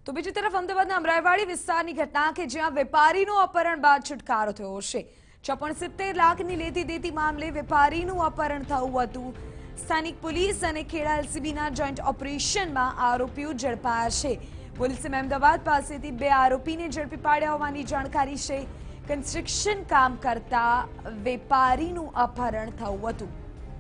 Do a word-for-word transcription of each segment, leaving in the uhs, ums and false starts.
તો બીજી તરફ અમદાવાદના અમરાઈવાડી વિસ્તારની ઘટના કે જ્યાં વેપારીનું અપહરણ બાદ છુટકારો થયો છે। ચોપન સિત્તેર લાખની લેતી દેતી મામલે વેપારીનું અપહરણ થયું હતું। સ્થાનિક પોલીસ અને ખેડા એલસીબીના જોઈન્ટ ઓપરેશનમાં આરોપીઓ ઝડપાયા છે। પોલીસે અમદાવાદ પાસેથી બે આરોપીને ઝડપી પાડ્યા હોવાની જાણકારી છે। કન્સ્ટ્રક્શન કામ કરતા વેપારીનું અપહરણ થયું હતું।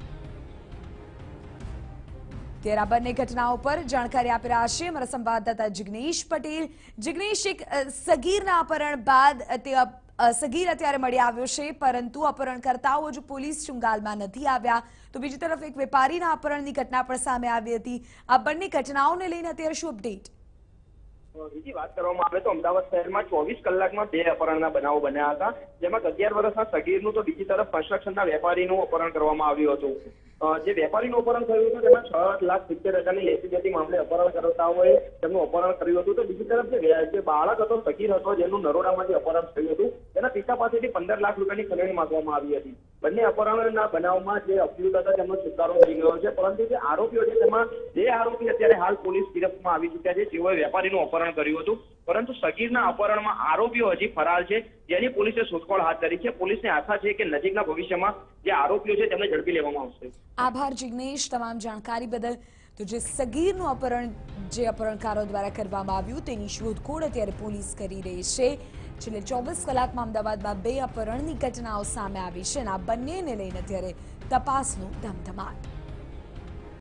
ત્યારે આ બંને ઘટનાઓ પર જાણકારી આપી રહ્યા છે અમારા સંવાદદાતા જિગ્નેશ પટેલ। જિગ્નેશ, એક સગીરના અપહરણ બાદ તે સગીર અત્યારે મળી આવ્યો છે, પરંતુ અપહરણકર્તાઓ હજુ પોલીસ ચુંગાલમાં નથી આવ્યા। તો બીજી તરફ એક વેપારીના અપહરણની ઘટના પણ સામે આવી હતી। આ બંને ઘટનાઓને લઈને અત્યારે શું અપડેટ? બીજી વાત કરવામાં આવે તો અમદાવાદ શહેરમાં ચોવીસ કલાકમાં બે અપહરણના બનાવો બન્યા હતા, જેમાં અગિયાર વર્ષના સગીરનું તો બીજી તરફ કન્સ્ટ્રક્શનના વેપારીનું અપહરણ કરવામાં આવ્યું હતું। જે વેપારીનું અપહરણ થયું હતું તેમાં છ લાખ સિત્તેર હજારની લેતી દેતી મામલે અપહરણકર્તાઓએ તેમનું અપહરણ કર્યું હતું। તો બીજી તરફ જે બાળક હતો, સગીર હતો, જેનું નરોડામાંથી અપહરણ થયું હતું, તેના પિતા પાસેથી પંદર લાખ રૂપિયાની ખંડણી માંગવામાં આવી હતી। બંને અપહરણના બનાવમાં જે અભિયુક્ત હતા તેમનો છુટકારો થઈ ગયો છે, પરંતુ જે આરોપીઓ છે તેમાં બે આરોપી અત્યારે હાલ પોલીસ ગિરફ્તમાં આવી ચૂક્યા છે, જેઓએ વેપારીનું અપહરણ કર્યું હતું, પરંતુ સગીરના અપહરણમાં આરોપીઓ હજી ફરાર છે, જેની પોલીસે શોધખોળ હાથ ધરી છે। પોલીસને આશા છે કે નજીકના ભવિષ્યમાં જે આરોપીઓ છે તેમને ઝડપી લેવામાં આવશે। આભાર જિગ્નેશ તમામ જાણકારી બદલ। તો જે સગીરનું અપહરણ જે અપહરણકારો દ્વારા કરવામાં આવ્યું તેની શોધખોળ અત્યારે પોલીસ કરી રહી છે। છેલ્લે ચોવીસ કલાકમાં અમદાવાદમાં બે અપહરણની ઘટનાઓ સામે આવી છે અને આ બંનેને લઈને અત્યારે તપાસનો ધમધમાટ।